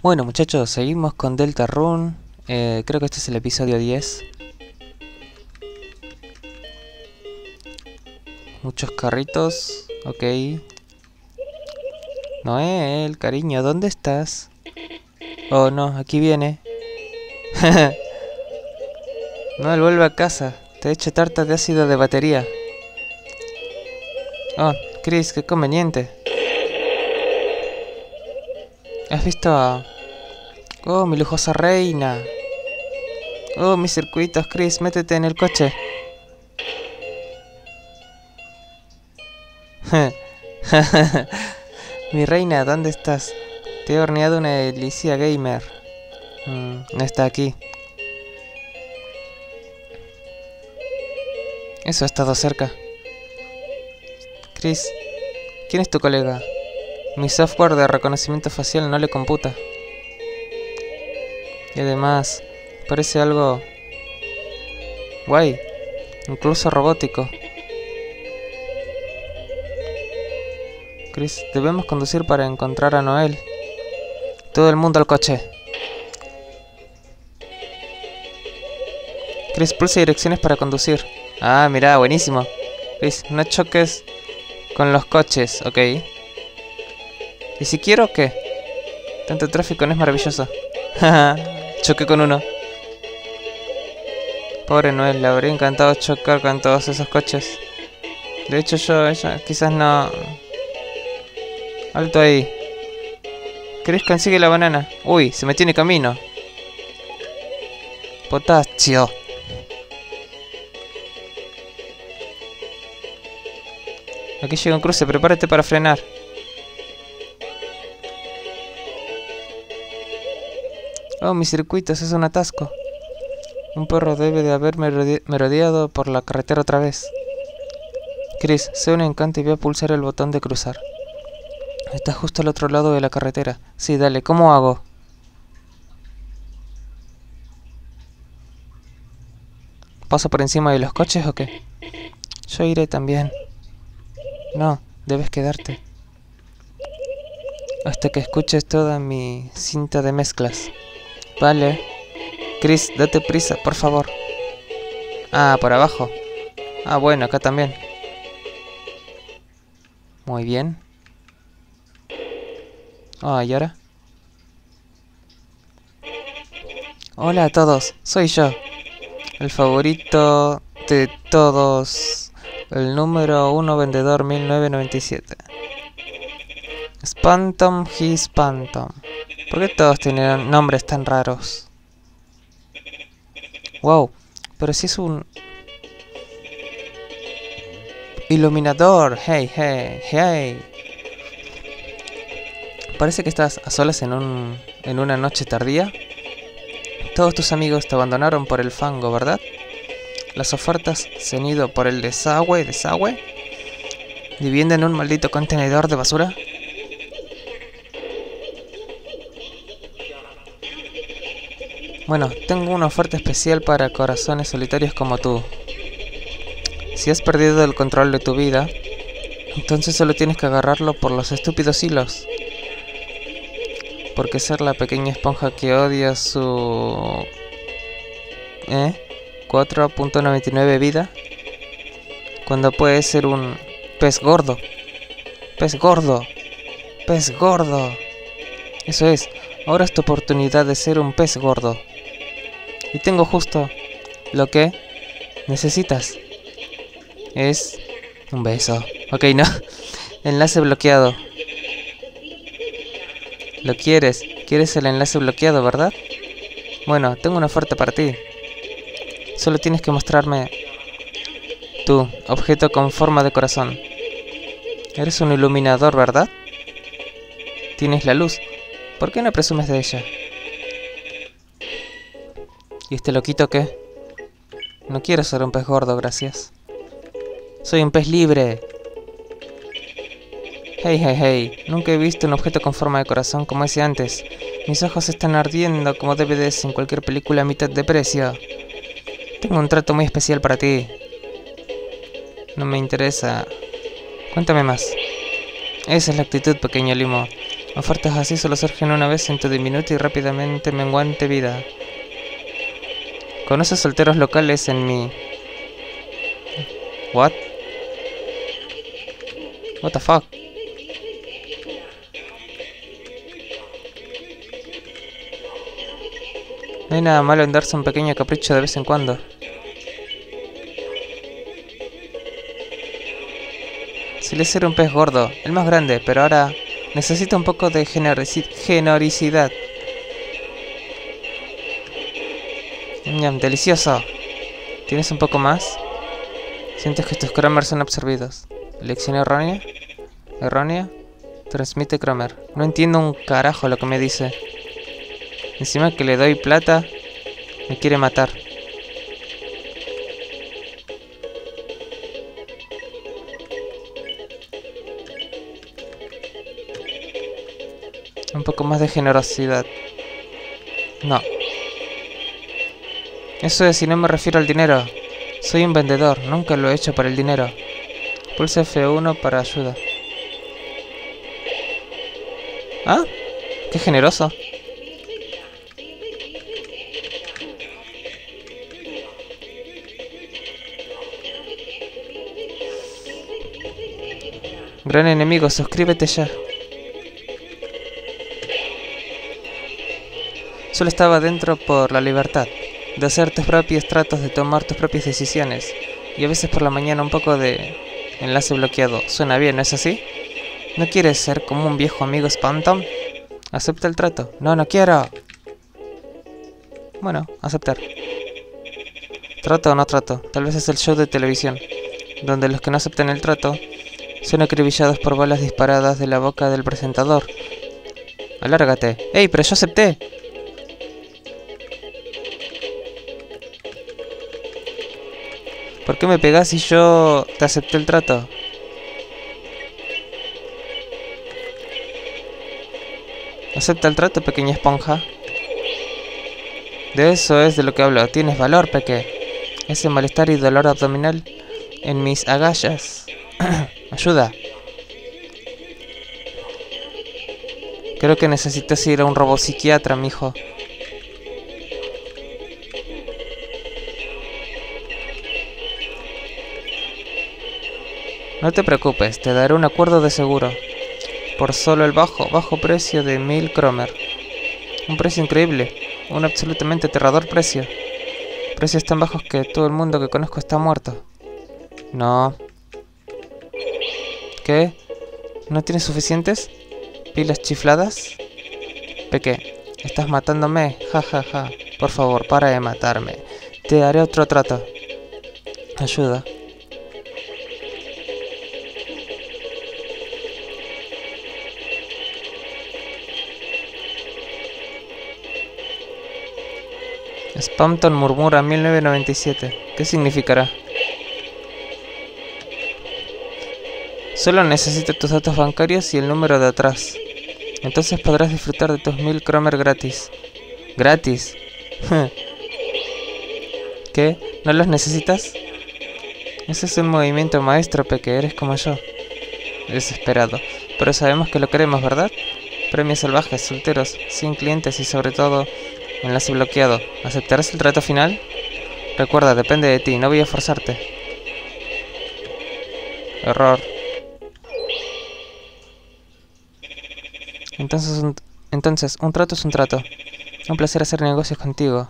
Bueno muchachos, seguimos con Deltarune. Creo que este es el episodio 10. Muchos carritos, ok. Noel, cariño, ¿dónde estás? Oh no, aquí viene. Noel, vuelve a casa. Te he hecho tarta de ácido de batería. Oh, Chris, qué conveniente. ¿Has visto a... Oh, mi lujosa reina? Oh, mis circuitos, Chris, métete en el coche. Mi reina, ¿dónde estás? Te he horneado una delicia gamer. No está aquí. Eso ha estado cerca. Chris, ¿quién es tu colega? Mi software de reconocimiento facial no le computa. Y además, parece algo... guay. Incluso robótico. Chris, debemos conducir para encontrar a Noel. Todo el mundo al coche. Chris, pulsa direcciones para conducir. Ah, mira, buenísimo. Chris, no choques con los coches, ok. ¿Y si quiero qué? Tanto tráfico no es maravilloso. Choqué con uno. Pobre Noel, le habría encantado chocar con todos esos coches. De hecho ella quizás no... Alto ahí. Chris, consigue la banana. Uy, se metió en el camino. Potasio. Aquí llega un cruce, prepárate para frenar. Oh, mis circuitos, es un atasco. Un perro debe de haber merodeado por la carretera otra vez. Chris, sé un encanto y voy a pulsar el botón de cruzar. Está justo al otro lado de la carretera. Sí, dale, ¿cómo hago? ¿Paso por encima de los coches o qué? Yo iré también. No, debes quedarte. Hasta que escuches toda mi cinta de mezclas. Vale. Chris, date prisa, por favor. Ah, por abajo. Ah, bueno, acá también. Muy bien. Ah, ¿y ahora? Hola a todos, soy yo. El favorito de todos. El número 1 vendedor 1997. Spantom he Spantom. ¿Por qué todos tienen nombres tan raros? Wow, pero si es un... iluminador. Hey, hey, hey. Parece que estás a solas en una noche tardía. Todos tus amigos te abandonaron por el fango, ¿verdad? Las ofertas se han ido por el desagüe. ¿Viviendo en un maldito contenedor de basura? Bueno, tengo una oferta especial para corazones solitarios como tú. Si has perdido el control de tu vida, entonces solo tienes que agarrarlo por los estúpidos hilos. Porque ser la pequeña esponja que odia su... 4.99 vida, cuando puede ser un pez gordo. Pez gordo. Pez gordo. Eso es. Ahora es tu oportunidad de ser un pez gordo. Y tengo justo lo que necesitas. Es un beso. Ok, no. Enlace bloqueado. ¿Lo quieres? ¿Quieres el enlace bloqueado, verdad? Bueno, tengo una oferta para ti. Solo tienes que mostrarme tu objeto con forma de corazón. Eres un iluminador, ¿verdad? Tienes la luz. ¿Por qué no presumes de ella? ¿Y este loquito qué? No quiero ser un pez gordo, gracias. Soy un pez libre. Hey, hey, hey. Nunca he visto un objeto con forma de corazón como ese antes. Mis ojos están ardiendo como DVDs en cualquier película a mitad de precio. Tengo un trato muy especial para ti. No me interesa. Cuéntame más. Esa es la actitud, pequeño limo. Ofertas así solo surgen una vez en tu diminuta y rápidamente menguante vida. Conoces solteros locales en mi... What? What the fuck? No hay nada malo en darse un pequeño capricho de vez en cuando. Suele ser un pez gordo, el más grande, pero ahora necesita un poco de generosidad. Delicioso. ¿Tienes un poco más? Sientes que tus Cromer son absorbidos. ¿Elección errónea? ¿Errónea? Transmite Cromer. No entiendo un carajo lo que me dice. Encima que le doy plata, me quiere matar. Un poco más de generosidad. No. Eso es si no me refiero al dinero. Soy un vendedor, nunca lo he hecho por el dinero. Pulsa F1 para ayuda. ¿Ah? ¡Qué generoso! Gran enemigo, suscríbete ya. Solo estaba dentro por la libertad, de hacer tus propios tratos, de tomar tus propias decisiones. Y a veces por la mañana un poco de enlace bloqueado. Suena bien, ¿no es así? ¿No quieres ser como un viejo amigo Spantom? ¿Acepta el trato? No, no quiero. Bueno, aceptar. ¿Trato o no trato? Tal vez es el show de televisión, donde los que no aceptan el trato son acribillados por balas disparadas de la boca del presentador. Alárgate. ¡Ey, pero yo acepté! ¿Por qué me pegás si yo te acepté el trato? ¿Acepta el trato, pequeña esponja? De eso es de lo que hablo. Tienes valor, peque. Ese malestar y dolor abdominal en mis agallas. Ayuda. Creo que necesitas ir a un robopsiquiatra, mijo. No te preocupes, te daré un acuerdo de seguro. Por solo el bajo precio de 1000 Cromer. Un precio increíble. Un absolutamente aterrador precio. Precios tan bajos que todo el mundo que conozco está muerto. No. ¿Qué? ¿No tienes suficientes? ¿Pilas chifladas? Peque, ¿estás matándome? Ja, ja, ja. Por favor, para de matarme. Te haré otro trato. Ayuda. Spamton murmura 1997. ¿Qué significará? Solo necesito tus datos bancarios y el número de atrás. Entonces podrás disfrutar de tus 1000 Cromer gratis. ¿Gratis? ¿Qué? ¿No los necesitas? Ese es un movimiento maestro, Peque. Eres como yo. Desesperado. Pero sabemos que lo queremos, ¿verdad? Premios salvajes, solteros, sin clientes y sobre todo enlace bloqueado. ¿Aceptarás el trato final? Recuerda, depende de ti. No voy a forzarte. Error. Entonces, un trato es un trato. Un placer hacer negocios contigo.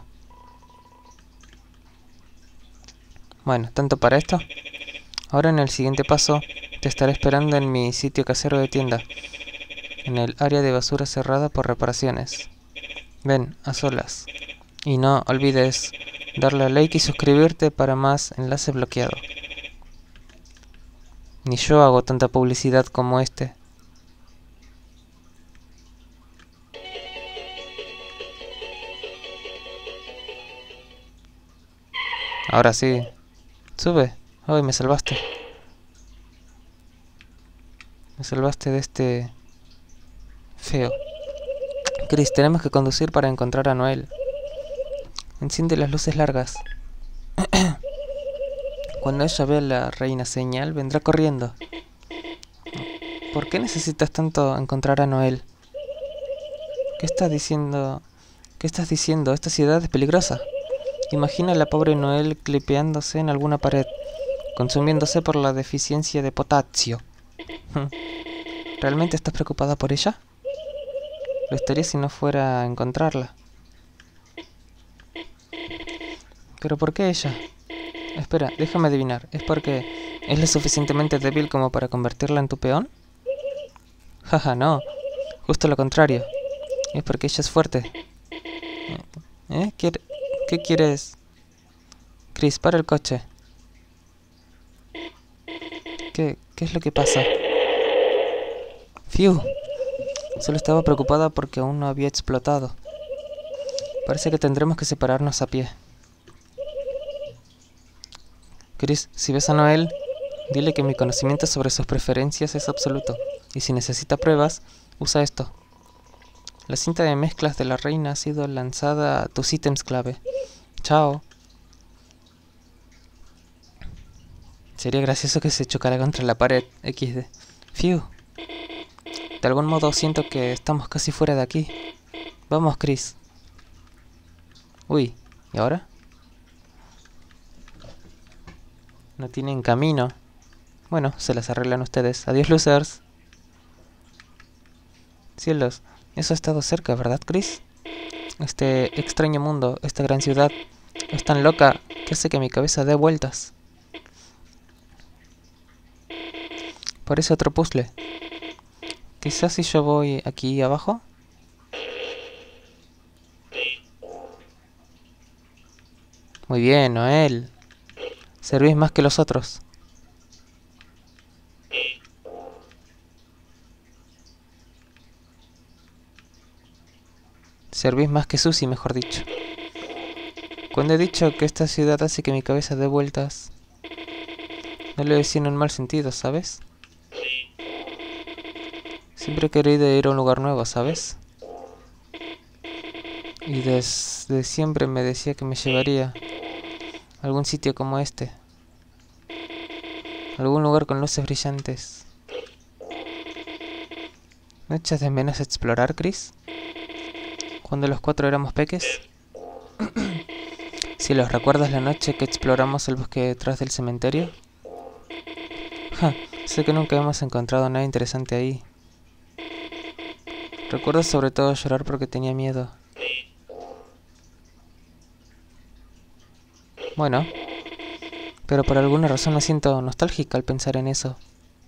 Bueno, tanto para esto. Ahora en el siguiente paso, te estaré esperando en mi sitio casero de tienda. En el área de basura cerrada por reparaciones. Ven, a solas. Y no olvides darle a like y suscribirte para más enlace bloqueado. Ni yo hago tanta publicidad como este. Ahora sí. Sube. Ay, me salvaste. Me salvaste de este... feo. Chris, tenemos que conducir para encontrar a Noel. Enciende las luces largas. Cuando ella vea a la reina señal, vendrá corriendo. ¿Por qué necesitas tanto encontrar a Noel? ¿Qué estás diciendo? ¿Qué estás diciendo? Esta ciudad es peligrosa. Imagina a la pobre Noel clipeándose en alguna pared, consumiéndose por la deficiencia de potasio. ¿Realmente estás preocupada por ella? Lo estaría si no fuera a encontrarla. ¿Pero por qué ella? Espera, déjame adivinar. ¿Es porque es lo suficientemente débil como para convertirla en tu peón? Jaja, no. Justo lo contrario. Es porque ella es fuerte. ¿Qué quieres? Chris, para el coche. ¿Qué es lo que pasa? ¡Fiu! Solo estaba preocupada porque aún no había explotado. Parece que tendremos que separarnos a pie. Chris, si ves a Noel, dile que mi conocimiento sobre sus preferencias es absoluto. Y si necesita pruebas, usa esto. La cinta de mezclas de la reina ha sido lanzada a tus ítems clave. Chao. Sería gracioso que se chocara contra la pared. XD. Fiu. De algún modo siento que estamos casi fuera de aquí. Vamos, Chris. Uy, ¿y ahora? No tienen camino. Bueno, se las arreglan ustedes. Adiós, losers. Cielos, eso ha estado cerca, ¿verdad, Chris? Este extraño mundo, esta gran ciudad, es tan loca que hace que mi cabeza dé vueltas. Parece otro puzzle. Quizás si yo voy aquí abajo. Muy bien, Noel. Servís más que los otros. Servís más que Susie, mejor dicho. Cuando he dicho que esta ciudad hace que mi cabeza dé vueltas, no lo decía en un mal sentido, ¿sabes? Siempre he querido ir a un lugar nuevo, ¿sabes? Y desde siempre me decía que me llevaría a algún sitio como este. Algún lugar con luces brillantes. ¿No echas de menos explorar, Chris? Cuando los cuatro éramos peques. Si los recuerdas la noche que exploramos el bosque detrás del cementerio. Sé que nunca hemos encontrado nada interesante ahí. Recuerdo sobre todo llorar porque tenía miedo. Bueno, pero por alguna razón me siento nostálgica al pensar en eso.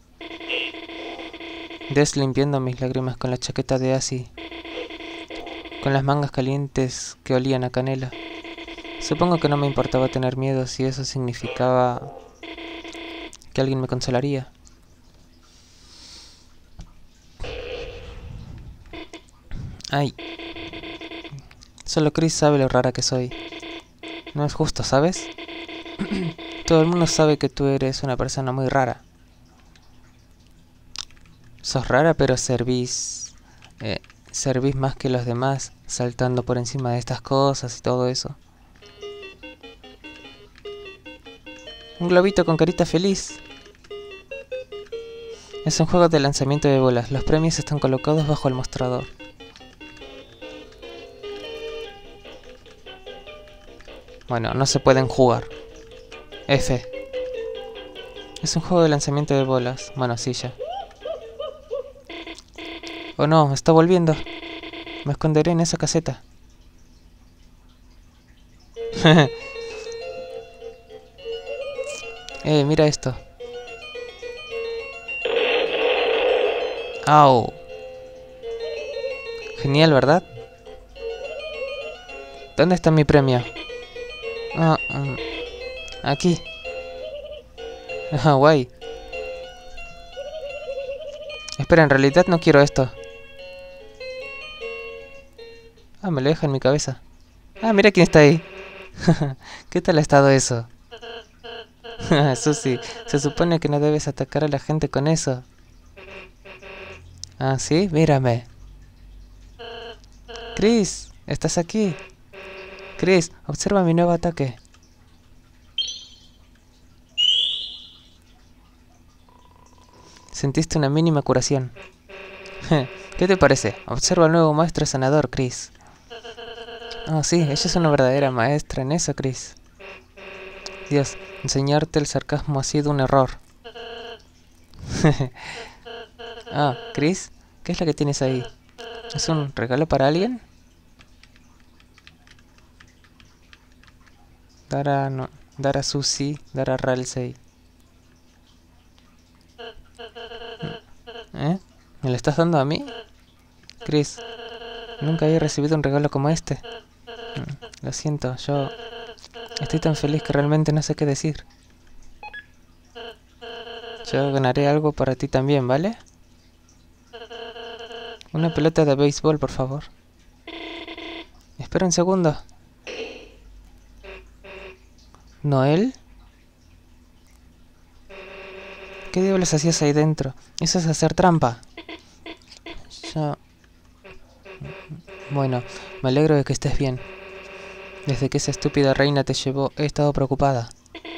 Des limpiando mis lágrimas con la chaqueta de Asi, con las mangas calientes que olían a canela. Supongo que no me importaba tener miedo si eso significaba que alguien me consolaría. Ay, solo Chris sabe lo rara que soy. No es justo, ¿sabes? Todo el mundo sabe que tú eres una persona muy rara. Sos rara, pero servís más que los demás, saltando por encima de estas cosas y todo eso. Un globito con carita feliz. Es un juego de lanzamiento de bolas. Los premios están colocados bajo el mostrador. Bueno, no se pueden jugar. F. Es un juego de lanzamiento de bolas. Bueno, sí, ya. Oh no, está volviendo. Me esconderé en esa caseta. Mira esto. Au. Genial, ¿verdad? ¿Dónde está mi premio? Aquí. Guay. Espera, en realidad no quiero esto. Me lo deja en mi cabeza. Mira quién está ahí. ¿Qué tal ha estado eso? Susie, se supone que no debes atacar a la gente con eso. ¿Sí? Mírame. Chris, ¿estás aquí? Chris, observa mi nuevo ataque. Sentiste una mínima curación. ¿Qué te parece? Observa al nuevo maestro sanador, Chris. Oh, sí, ella es una verdadera maestra en eso, Chris. Dios, enseñarte el sarcasmo ha sido un error. Ah, Chris, ¿qué es lo que tienes ahí? ¿Es un regalo para alguien? Dar a Susie, dar a Ralsei. ¿Eh? ¿Me lo estás dando a mí? Chris, nunca había recibido un regalo como este. Lo siento, yo estoy tan feliz que realmente no sé qué decir. Yo ganaré algo para ti también, ¿vale? Una pelota de béisbol, por favor. Espera un segundo. ¿Noel? ¿Qué diablos hacías ahí dentro? Eso es hacer trampa. Yo... Bueno, me alegro de que estés bien. Desde que esa estúpida reina te llevó, he estado preocupada.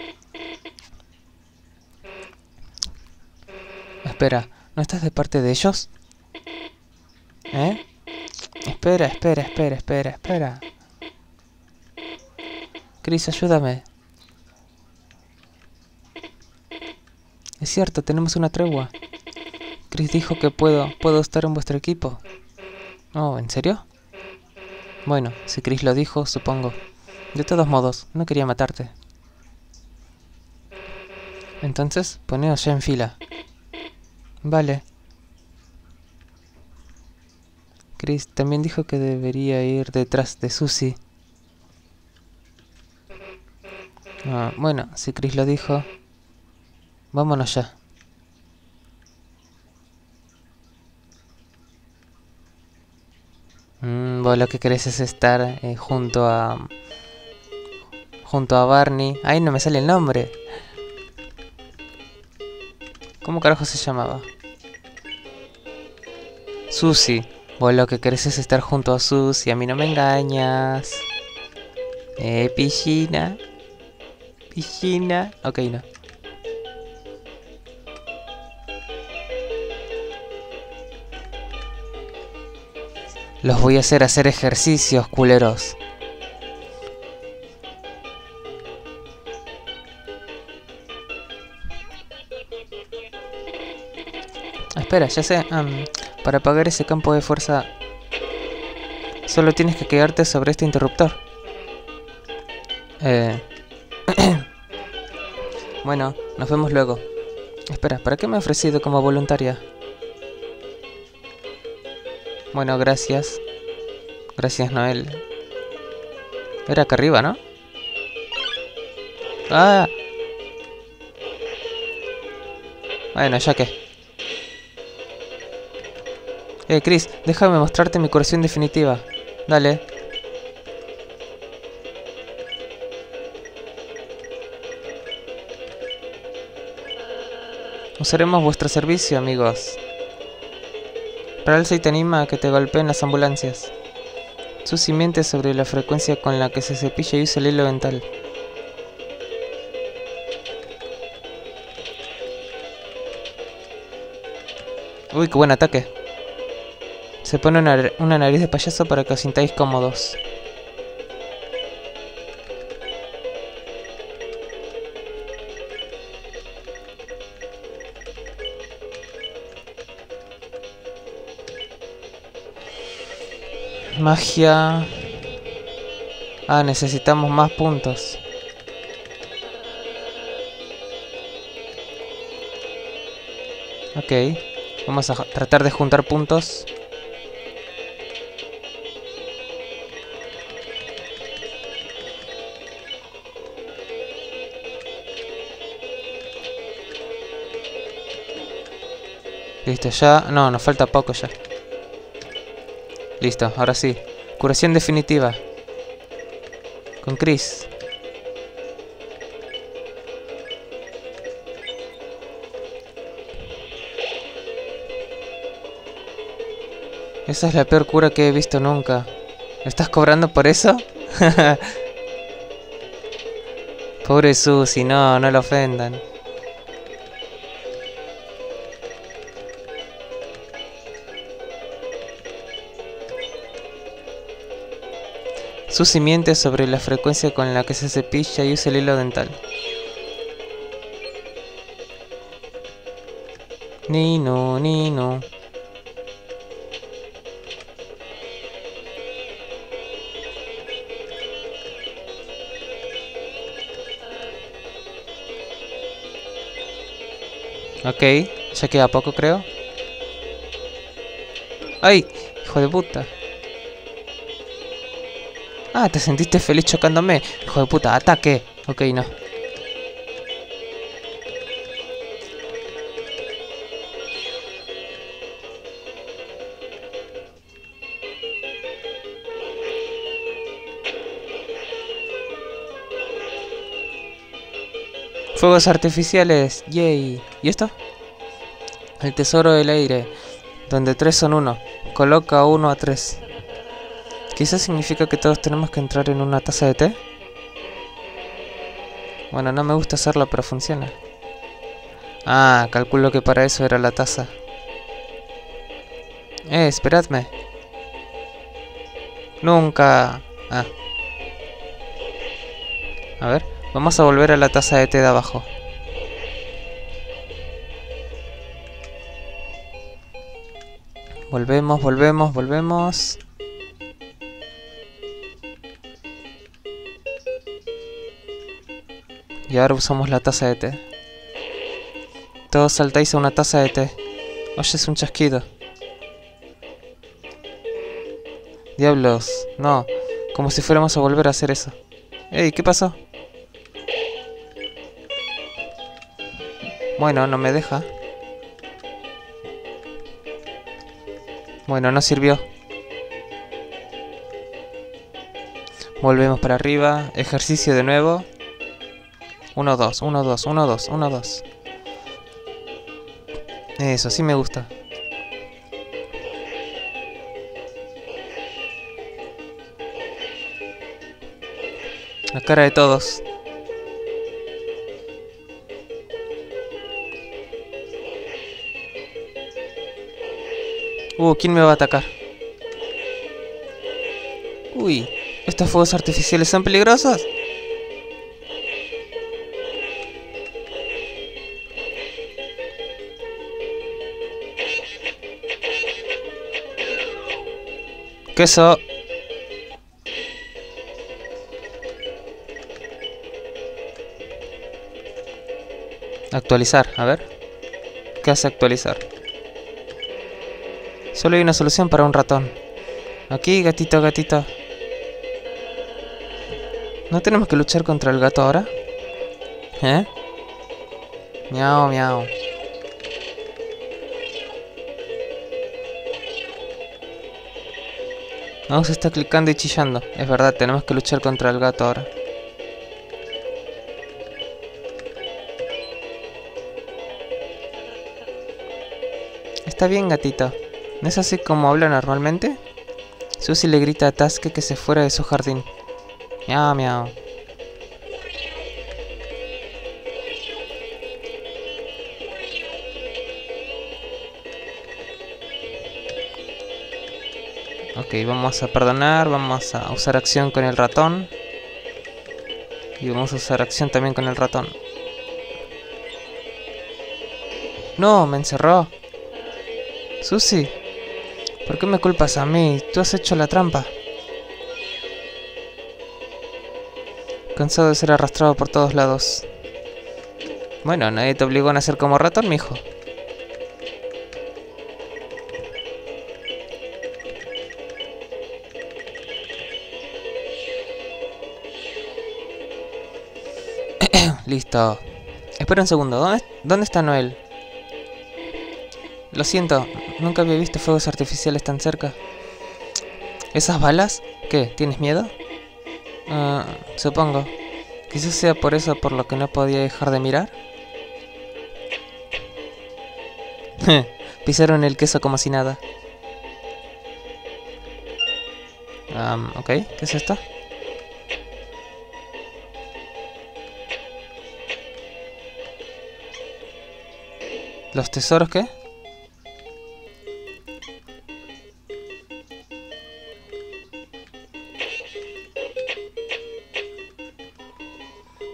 Espera, ¿no estás de parte de ellos? ¿Eh? Espera. Chris, ayúdame. Es cierto, tenemos una tregua. Chris dijo que puedo estar en vuestro equipo. Oh, ¿en serio? Bueno, si Chris lo dijo, supongo. De todos modos, no quería matarte. Entonces, poneos ya en fila. Vale. Chris también dijo que debería ir detrás de Susie. Ah, bueno, si Chris lo dijo, vámonos ya. Vos lo que querés es estar junto a Barney. Ay, no me sale el nombre. ¿Cómo carajo se llamaba? Susie. Vos lo que querés es estar junto a Susie. A mí no me engañas. Piscina. Piscina. Ok, no. Los voy a hacer ejercicios, culeros. Espera, ya sé. Para apagar ese campo de fuerza, solo tienes que quedarte sobre este interruptor. Bueno, nos vemos luego. Espera, ¿para qué me he ofrecido como voluntaria? Bueno, gracias. Gracias, Noel. Era acá arriba, ¿no? ¡Ah! Bueno, ya que... Chris, déjame mostrarte mi curación definitiva. Dale. Usaremos vuestro servicio, amigos. Ralsei te anima a que te golpeen las ambulancias. Susie miente sobre la frecuencia con la que se cepilla y usa el hilo dental. Uy, qué buen ataque. Se pone una nariz de payaso para que os sintáis cómodos. Magia. Ah, necesitamos más puntos. Ok. Vamos a tratar de juntar puntos. Listo, ya... No, nos falta poco ya. Listo, ahora sí. Curación definitiva. Con Chris. Esa es la peor cura que he visto nunca. ¿Estás cobrando por eso? Pobre Susie, no la ofendan. Su simiente sobre la frecuencia con la que se cepilla y usa el hilo dental. Nino, Nino. Ok, ya queda poco creo. ¡Ay! Hijo de puta. Ah, te sentiste feliz chocándome. Hijo de puta, ataque. Ok, no. Fuegos artificiales. Yay. ¿Y esto? El tesoro del aire. Donde 3 son 1. Coloca 1 a 3. Quizás significa que todos tenemos que entrar en una taza de té. Bueno, no me gusta hacerlo, pero funciona. Ah, calculo que para eso era la taza. Esperadme. Nunca. Ah. A ver, vamos a volver a la taza de té de abajo. Volvemos, volvemos, volvemos. Y ahora usamos la taza de té. Todos saltáis a una taza de té. Oyes un chasquido. Diablos, no. Como si fuéramos a volver a hacer eso. Ey, ¿qué pasó? Bueno, no me deja. Bueno, no sirvió. Volvemos para arriba. Ejercicio de nuevo. 1, 2, 1, 2, 1, 2, 1, 2. Eso, sí me gusta. La cara de todos. ¿Quién me va a atacar? Uy, ¿estos fuegos artificiales son peligrosos? Queso. Actualizar, a ver. ¿Qué hace actualizar? Solo hay una solución para un ratón. Aquí, gatito, gatito. ¿No tenemos que luchar contra el gato ahora? ¿Eh? Miau, miau. No, se está clicando y chillando. Es verdad, tenemos que luchar contra el gato ahora. Está bien, gatito. ¿No es así como habla normalmente? Susie le grita a Taske que se fuera de su jardín. Miau, miau. Ok, vamos a perdonar, vamos a usar acción con el ratón. Y vamos a usar acción también con el ratón. No, me encerró. Susie, ¿por qué me culpas a mí? Tú has hecho la trampa. Cansado de ser arrastrado por todos lados. Bueno, nadie te obligó a nacer como ratón, mijo. Listo. Espera un segundo, ¿dónde está Noel? Lo siento, nunca había visto fuegos artificiales tan cerca. ¿Esas balas? ¿Qué? ¿Tienes miedo? Supongo. Quizás sea por eso por lo que no podía dejar de mirar. Pisaron el queso como si nada. Ok, ¿qué es esto? ¿Los tesoros qué?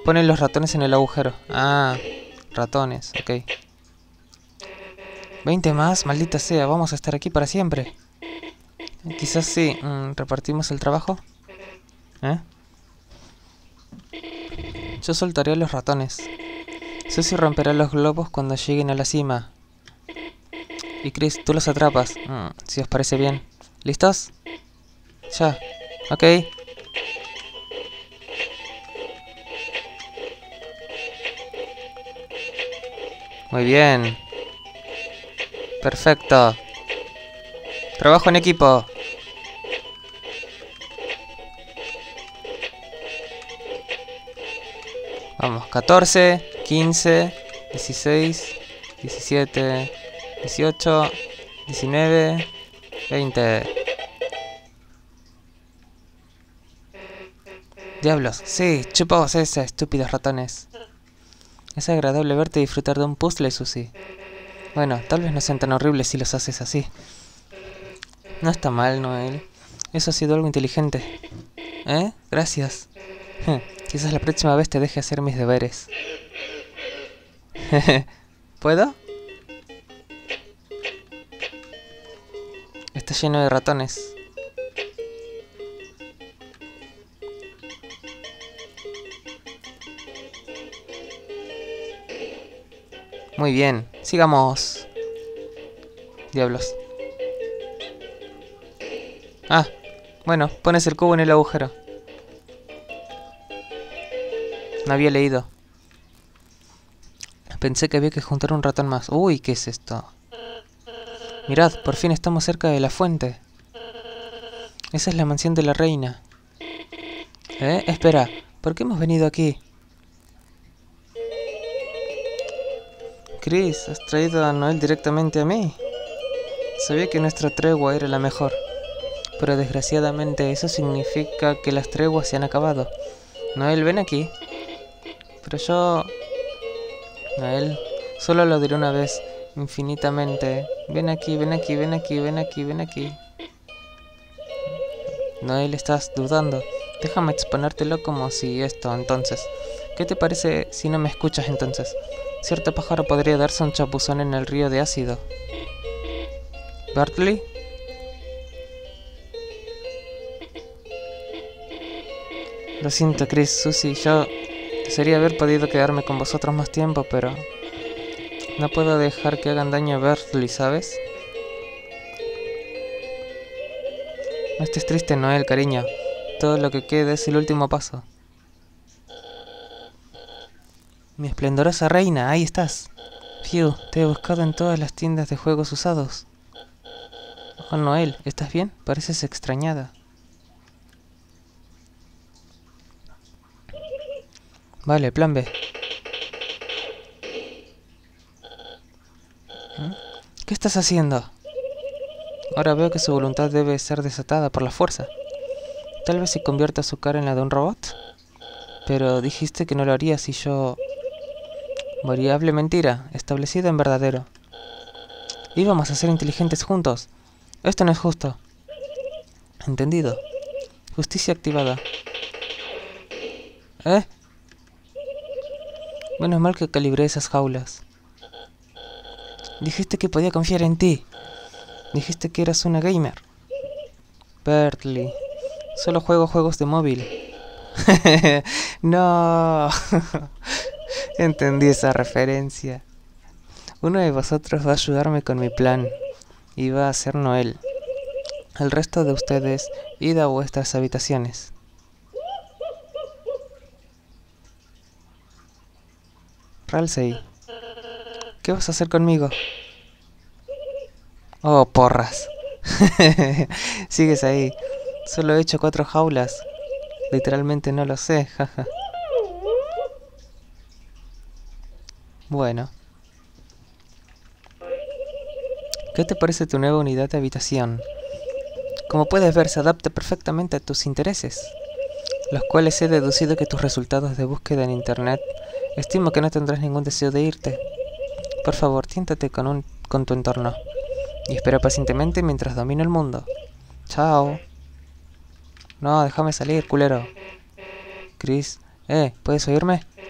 Ponen los ratones en el agujero. Ah, ratones, ok. 20 más, maldita sea, vamos a estar aquí para siempre. Quizás sí, repartimos el trabajo. ¿Eh? Yo soltaré a los ratones. Susie romperá los globos cuando lleguen a la cima. Y Chris, tú los atrapas. Si os parece bien. ¿Listos? Ya. Ok. Muy bien. Perfecto. Trabajo en equipo. Vamos, 14, 15, 16, 17, 18, 19, 20. Diablos, sí, chupaos esa, estúpidos ratones. Es agradable verte disfrutar de un puzzle, Susie. Bueno, tal vez no sean tan horribles si los haces así. No está mal, Noel. Eso ha sido algo inteligente. ¿Eh? Gracias. Quizás la próxima vez te deje hacer mis deberes. ¿Puedo? Está lleno de ratones. Muy bien, sigamos. Diablos. Ah, bueno, pones el cubo en el agujero. No había leído. Pensé que había que juntar un ratón más. Uy, ¿qué es esto? Mirad, por fin estamos cerca de la fuente. Esa es la mansión de la reina. Espera, ¿por qué hemos venido aquí? Chris, has traído a Noel directamente a mí. Sabía que nuestra tregua era la mejor. Pero desgraciadamente eso significa que las treguas se han acabado. Noel, ven aquí. Pero yo... Noel, solo lo diré una vez, infinitamente. Ven aquí, ven aquí, ven aquí, ven aquí, ven aquí. Noel, estás dudando. Déjame exponértelo como si esto, entonces. ¿Qué te parece si no me escuchas entonces? Cierto pájaro podría darse un chapuzón en el río de ácido. ¿Bartley? Lo siento, Chris, Susie, yo desearía haber podido quedarme con vosotros más tiempo, pero no puedo dejar que hagan daño a Bartley, ¿sabes? No estés triste, Noel, cariño. Todo lo que queda es el último paso. Mi esplendorosa reina, ahí estás. Phew, te he buscado en todas las tiendas de juegos usados. Oh, Noel, ¿estás bien? Pareces extrañada. Vale, plan B. ¿Qué estás haciendo? Ahora veo que su voluntad debe ser desatada por la fuerza. Tal vez si convierta su cara en la de un robot. Pero dijiste que no lo harías si yo... Variable mentira, establecida en verdadero. Íbamos a ser inteligentes juntos. Esto no es justo. Entendido. Justicia activada. Menos mal que calibré esas jaulas. Dijiste que podía confiar en ti. Dijiste que eras una gamer. Bartley. Solo juego juegos de móvil. No. Entendí esa referencia. Uno de vosotros va a ayudarme con mi plan. Y va a ser Noel. El resto de ustedes, id a vuestras habitaciones. Ralsei, ¿qué vas a hacer conmigo? Oh, porras. Sigues ahí. Solo he hecho 4 jaulas. Literalmente no lo sé, jaja. Bueno. ¿Qué te parece tu nueva unidad de habitación? Como puedes ver, se adapta perfectamente a tus intereses, los cuales he deducido que tus resultados de búsqueda en internet. Estimo que no tendrás ningún deseo de irte. Por favor, tiéntate con tu entorno. Y espera pacientemente mientras domino el mundo. Chao. No, déjame salir, culero. Chris, ¿puedes oírme?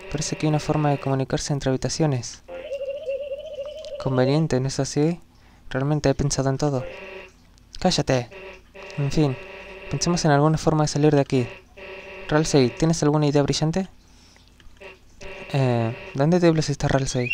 Parece que hay una forma de comunicarse entre habitaciones. Conveniente, ¿no es así? Realmente he pensado en todo. ¡Cállate! En fin, pensemos en alguna forma de salir de aquí. Ralsei, ¿tienes alguna idea brillante? ¿Dónde diablos está Ralsei?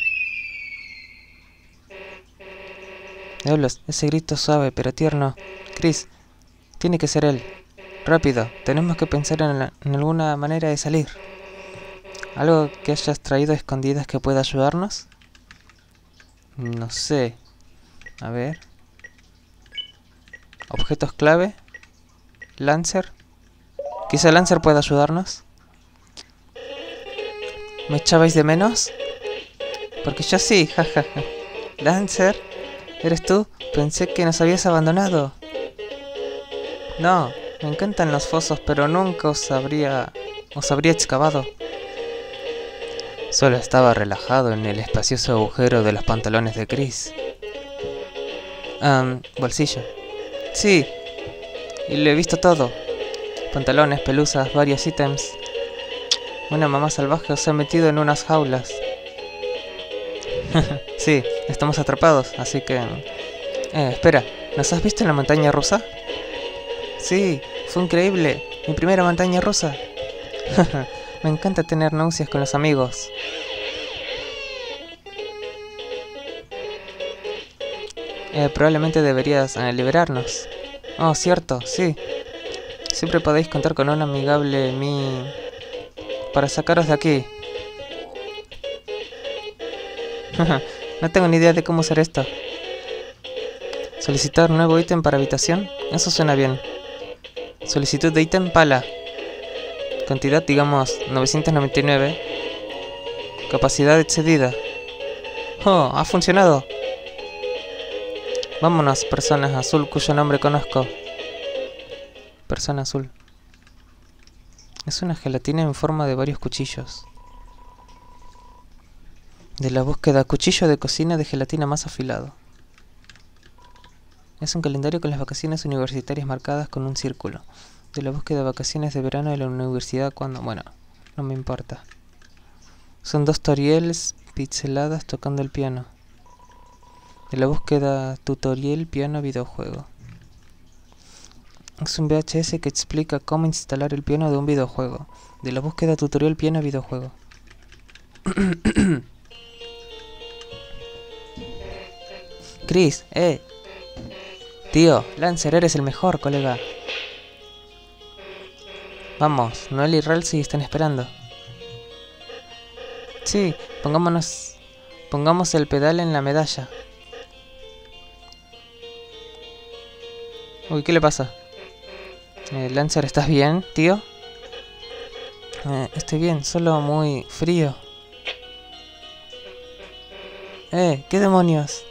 Diablos, ese grito suave pero tierno. Chris, tiene que ser él. Rápido, tenemos que pensar en alguna manera de salir. ¿Algo que hayas traído a escondidas que pueda ayudarnos? No sé. A ver. Objetos clave. Lancer. Quizá Lancer pueda ayudarnos. ¿Me echabais de menos? Porque yo sí, jajaja. Lancer, ¿eres tú? Pensé que nos habías abandonado. No, me encantan los fosos, pero nunca os habría excavado. Solo estaba relajado en el espacioso agujero de los pantalones de Chris. Bolsillo. Sí, y lo he visto todo. Pantalones, pelusas, varios ítems. Una mamá salvaje os ha metido en unas jaulas. Sí, estamos atrapados, así que... espera, ¿nos has visto en la montaña rusa? Sí, fue increíble. Mi primera montaña rusa. Me encanta tener náuseas con los amigos. Probablemente deberías liberarnos. Oh, cierto, sí. Siempre podéis contar con un amigable para sacaros de aquí. No tengo ni idea de cómo usar esto. Solicitar nuevo ítem para habitación. Eso suena bien. Solicitud de ítem pala. Cantidad, digamos, 999. Capacidad excedida. Oh, ha funcionado. Vámonos, persona azul cuyo nombre conozco. Persona azul. Es una gelatina en forma de varios cuchillos. De la búsqueda, cuchillo de cocina de gelatina más afilado. Es un calendario con las vacaciones universitarias marcadas con un círculo. De la búsqueda, vacaciones de verano de la universidad cuando... Bueno, no me importa. Son 2 tutorials pixeladas tocando el piano. De la búsqueda, tutorial, piano, videojuego. Es un VHS que explica cómo instalar el piano de un videojuego. De la búsqueda, tutorial, piano, videojuego. Chris, Tío, Lancer, eres el mejor, colega. Vamos, Noel y Ralsei están esperando. Sí, pongamos el pedal en la medalla. Uy, ¿qué le pasa? Lancer, ¿estás bien, tío? Estoy bien, solo muy frío. ¿Qué demonios?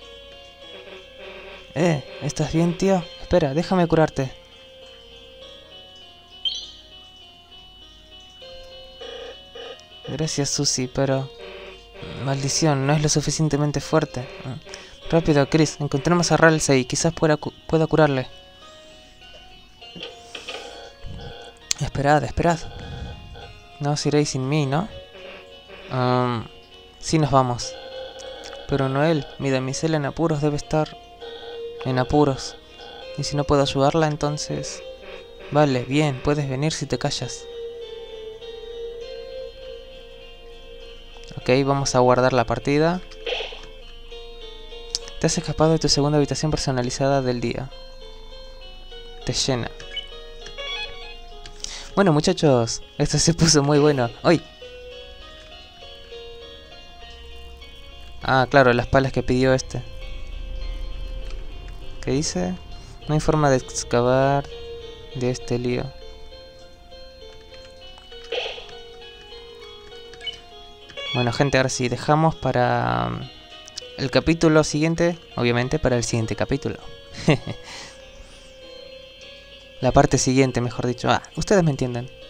¿Estás bien, tío? Espera, déjame curarte. Gracias, Susie, pero... Maldición, no es lo suficientemente fuerte. Rápido, Chris, encontremos a Ralsei, quizás pueda curarle. Esperad. No os iréis sin mí, ¿no? Sí nos vamos. Pero Noel, mi damisela en apuros debe estar... en apuros. Y si no puedo ayudarla, entonces... Vale, bien, puedes venir si te callas. Ok, vamos a guardar la partida. Te has escapado de tu segunda habitación personalizada del día. Te llena. Bueno, muchachos, esto se puso muy bueno. ¡Uy! Ah, claro, las palas que pidió este. ¿Qué dice? No hay forma de excavar de este lío. Bueno, gente, ahora sí, dejamos para el capítulo siguiente, obviamente para el siguiente capítulo. La parte siguiente, mejor dicho. Ustedes me entienden.